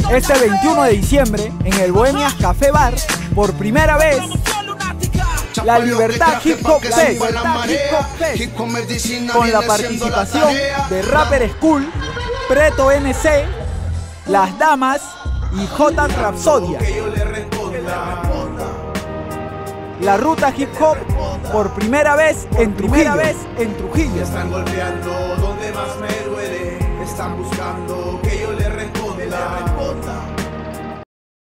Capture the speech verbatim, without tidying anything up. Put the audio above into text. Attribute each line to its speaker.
Speaker 1: Este veintiuno de diciembre, en el Bohemias Café Bar, por primera vez, la Libertad Hip Hop Fest, con la participación de Rapper School, Preto N C, Las Damas y J Rapsodia. La ruta hip hop por primera vez en Trujillo. Vez en Trujillo.
Speaker 2: Están golpeando donde más me duele. Están buscando que yo le responda.